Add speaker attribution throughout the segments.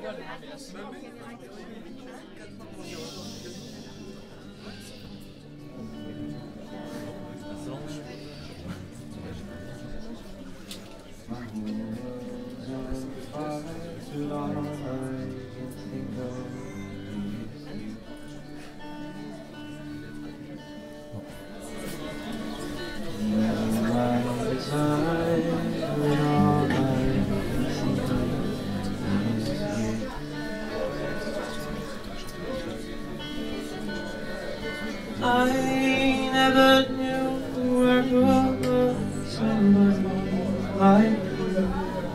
Speaker 1: I never knew there was somebody like you.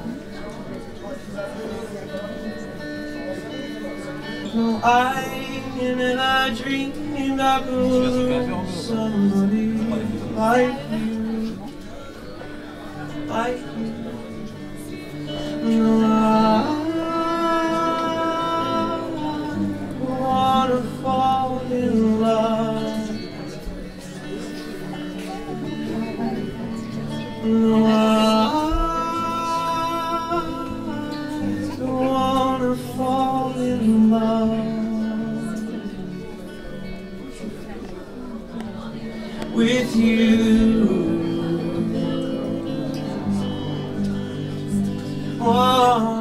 Speaker 1: No, I never dreamed I was somebody like you, like you. No, I wanna fall in love. No, I wanna fall in love with you. Oh.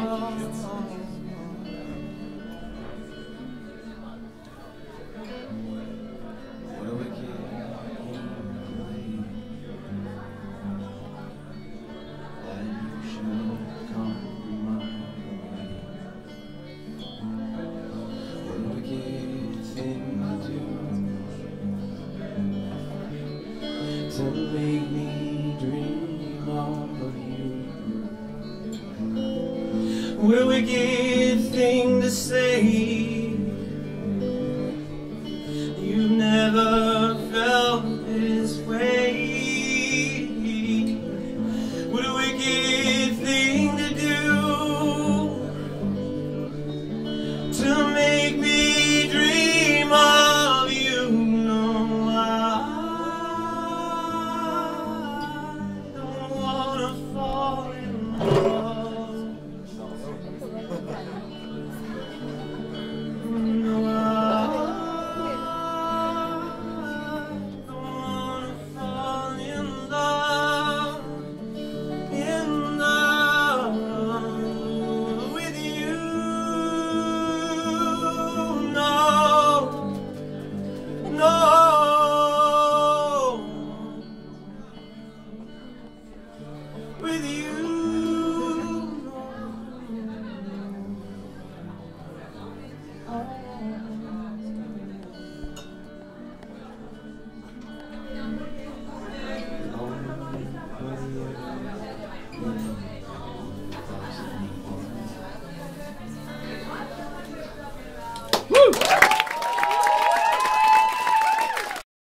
Speaker 1: To make me dream of you. What a wicked thing to say.